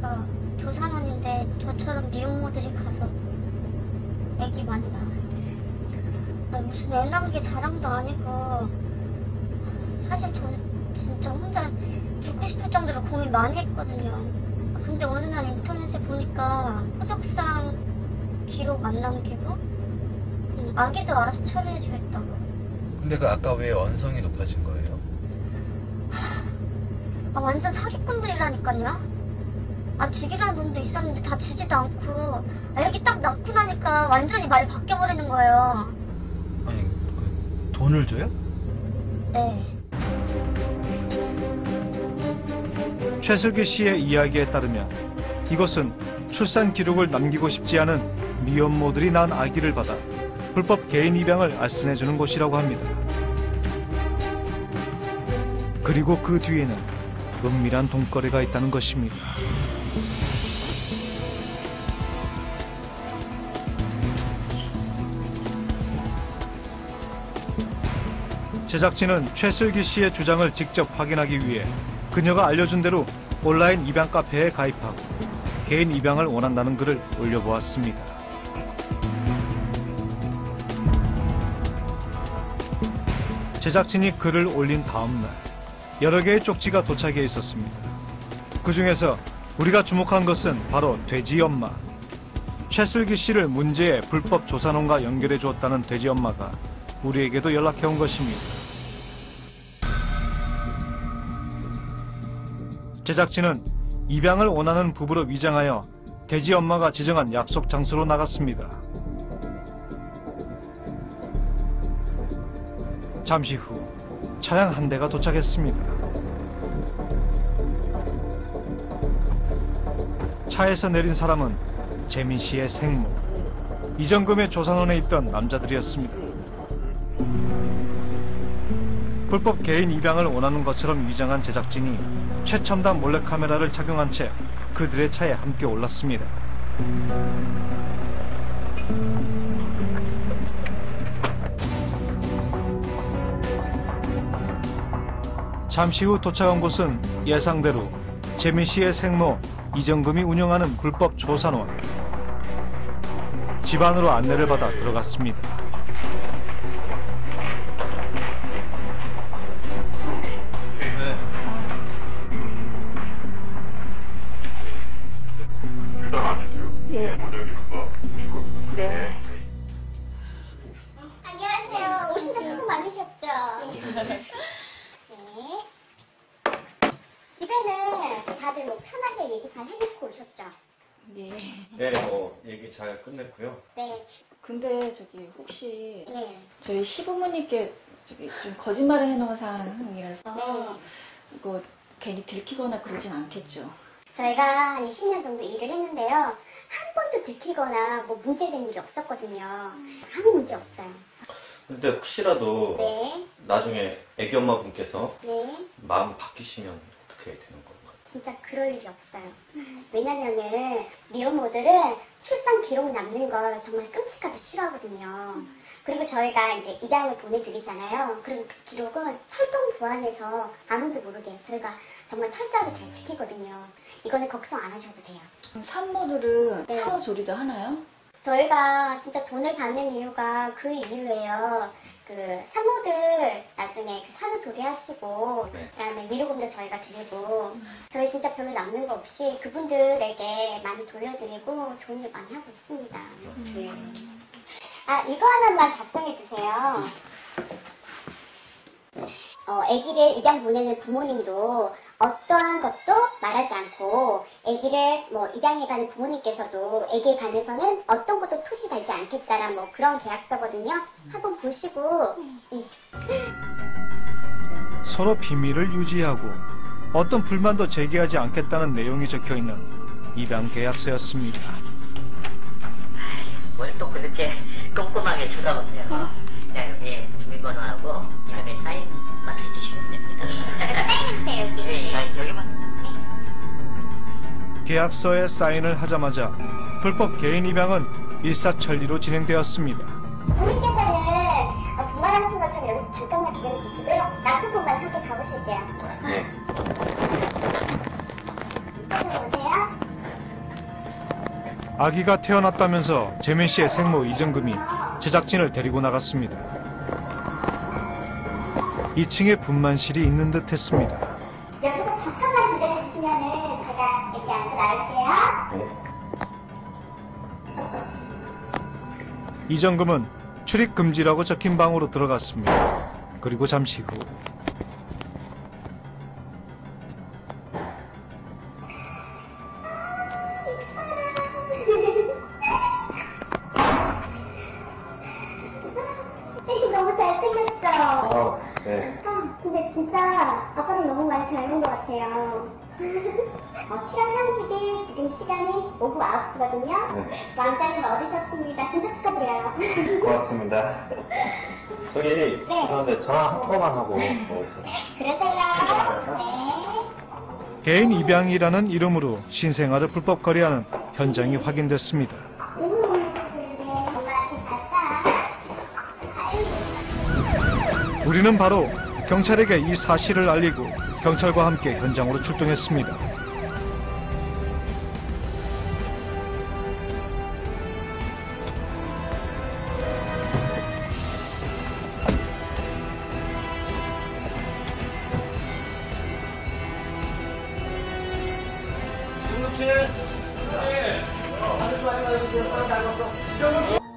보니까 조산원인데 저처럼 미혼모들이 가서 애기 많이 낳아요. 무슨 애 낳은 게 자랑도 아니고 사실 저 진짜 혼자 죽고 싶을 정도로 고민 많이 했거든요. 근데 어느 날 인터넷에 보니까 호적상 기록 안 남기고 아기도 알아서 처리해주겠다고. 근데 그 아까 왜 언성이 높아진 거예요? 완전 사기꾼들이라니까요. 주기라는 놈도 있었는데 다 주지도 않고 애기 딱 낳고 나니까 완전히 말이 바뀌어버리는 거예요. 아니, 그 돈을 줘요? 네. 최슬기 씨의 이야기에 따르면 이곳은 출산 기록을 남기고 싶지 않은 미혼모들이 낳은 아기를 받아 불법 개인 입양을 알선해주는 곳이라고 합니다. 그리고 그 뒤에는 은밀한 돈거래가 있다는 것입니다. 제작진은 최슬기 씨의 주장을 직접 확인하기 위해 그녀가 알려준 대로 온라인 입양 카페에 가입하고 개인 입양을 원한다는 글을 올려보았습니다. 제작진이 글을 올린 다음 날 여러 개의 쪽지가 도착해 있었습니다. 그 중에서 우리가 주목한 것은 바로 돼지 엄마. 최슬기 씨를 문제의 불법 조산원과 연결해 주었다는 돼지 엄마가 우리에게도 연락해 온 것입니다. 제작진은 입양을 원하는 부부로 위장하여 돼지 엄마가 지정한 약속 장소로 나갔습니다. 잠시 후 차량 한 대가 도착했습니다. 차에서 내린 사람은 재민 씨의 생모, 이정금의 조산원에 있던 남자들이었습니다. 불법 개인 입양을 원하는 것처럼 위장한 제작진이 최첨단 몰래카메라를 착용한 채 그들의 차에 함께 올랐습니다. 잠시 후 도착한 곳은 예상대로 재민 씨의 생모 이정금이 운영하는 불법 조산원. 집 안으로 안내를 받아 들어갔습니다. 안녕하세요. 오신다 수고 많으셨죠? 네. 집에는 다들 뭐 편하게 얘기 잘 해놓고 오셨죠? 네. 네, 얘기 잘 끝냈고요. 네. 근데 저기 혹시 네. 저희 시부모님께 저기 좀 거짓말을 해놓은 상황이라서 네. 이거 괜히 들키거나 그러진 않겠죠? 저희가 한 20년 정도 일을 했는데요. 한 번도 들키거나 뭐 문제된 일이 없었거든요. 아무 문제 없어요. 근데 혹시라도 네. 나중에 애기 엄마분께서 네. 마음 바뀌시면 어떻게 되는 건가요? 진짜 그럴 일이 없어요. 왜냐면은 미혼모들은 출산 기록 남는 걸 정말 끔찍하게 싫어하거든요. 그리고 저희가 이제 입양을 보내드리잖아요. 그럼 그 기록은 철동 보안해서 아무도 모르게 저희가 정말 철저하게 잘 지키거든요. 이거는 걱정 안 하셔도 돼요. 그럼 산모들은 네. 산후조리도 하나요? 저희가 진짜 돈을 받는 이유가 그 이유예요. 그 산모들 나중에 그 산후조리 하시고 네. 그다음에 위로금도 저희가 드리고 저희 진짜 별로 남는 거 없이 그분들에게 많이 돌려드리고 좋은 일 많이 하고 있습니다. 네. 이거 하나만 답장해 주세요. 아기를 입양 보내는 부모님도 어떠한 것도 말하지 않고 아기를 입양해가는 부모님께서도 아기에 관해서는 어떤 것도 토시 달지 않겠다란 그런 계약서거든요. 한번 보시고 서로 비밀을 유지하고 어떤 불만도 제기하지 않겠다는 내용이 적혀있는 입양 계약서였습니다. 뭘 또 그렇게 꼼꼼하게 쳐다보세요. 네, 여기 주민번호하고 여기 사인만 해주시면 됩니다. 사인해주세요, 여기. 네, 여기만. 계약서에 사인을 하자마자 불법 개인 입양은 일사천리로 진행되었습니다. 부모님께서는 분만하는 것처럼 여기 잠깐만 기다려주시고요. 나쁜 곳만 함께 가보실게요. 네. 이쪽으로 오세요. 아기가 태어났다면서 재민 씨의 생모 이정금이 제작진을 데리고 나갔습니다. 2층에 분만실이 있는 듯 했습니다. 여기서 잠깐만 기다려주시면은 제가 애기 안고 나올게요. 이정금은 출입 금지라고 적힌 방으로 들어갔습니다. 그리고 잠시 후 애기 너무 잘생겼어. 네. 근데 진짜 아빠는 너무 많이 닮은 것 같아요. 출연 상식이 지금 시간이 오후 9시거든요. 네. 왕자님 얻으셨습니다. 진짜 축하드려요. 고맙습니다. 저기, 네. 죄송한데 전화 한 번만 하고 오세요. 그러세요. 네. 개인 입양이라는 이름으로 신생아를 불법 거래하는 현장이 확인됐습니다. 엄마한테 갔다. 우리는 바로 경찰에게 이 사실을 알리고 경찰과 함께 현장으로 출동했습니다. 씨,